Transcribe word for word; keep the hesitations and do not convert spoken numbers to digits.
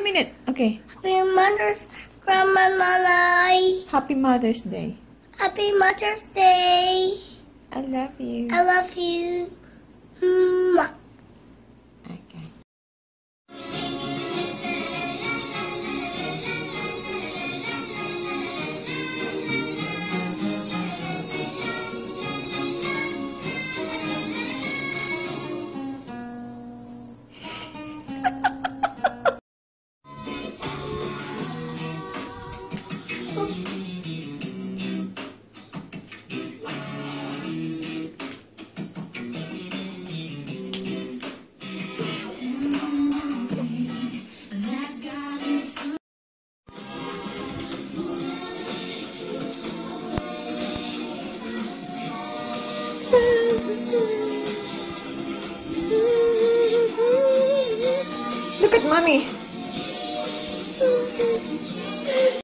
a minute. Okay. Happy Mother's Grandma Malay. Happy Mother's Day. Happy Mother's Day. I love you. I love you. Mwah. Okay. Look at mommy.